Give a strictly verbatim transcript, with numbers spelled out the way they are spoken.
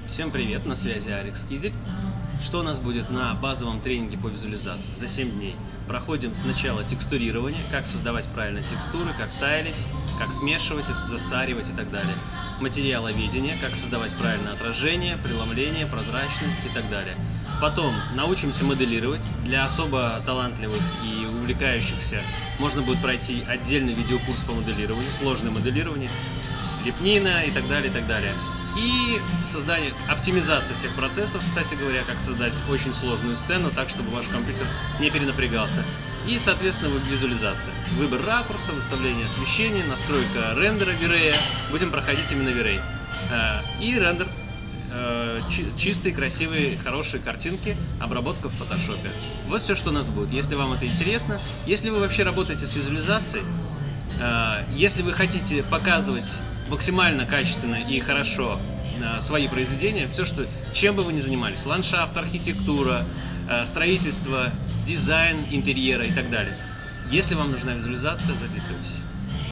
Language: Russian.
Всем привет, на связи Алекс Кидель. Что у нас будет на базовом тренинге по визуализации за семь дней? Проходим сначала текстурирование, как создавать правильно текстуры, как тайлить, как смешивать, застаривать и так далее. Материаловедение, как создавать правильное отражение, преломление, прозрачность и так далее. Потом научимся моделировать. Для особо талантливых и увлекающихся можно будет пройти отдельный видеокурс по моделированию, сложное моделирование, лепнина и так далее, и так далее. И создание, оптимизация всех процессов, кстати говоря, как создать очень сложную сцену так, чтобы ваш компьютер не перенапрягался. И, соответственно, визуализация. Выбор ракурса, выставление освещения, настройка рендера V-Ray. Будем проходить именно V-Ray. И рендер. Чистые, красивые, хорошие картинки, обработка в фотошопе. Вот все, что у нас будет. Если вам это интересно, если вы вообще работаете с визуализацией, если вы хотите показывать максимально качественно и хорошо свои произведения, все, что, чем бы вы ни занимались, ландшафт, архитектура, строительство, дизайн интерьера и так далее. Если вам нужна визуализация, записывайтесь.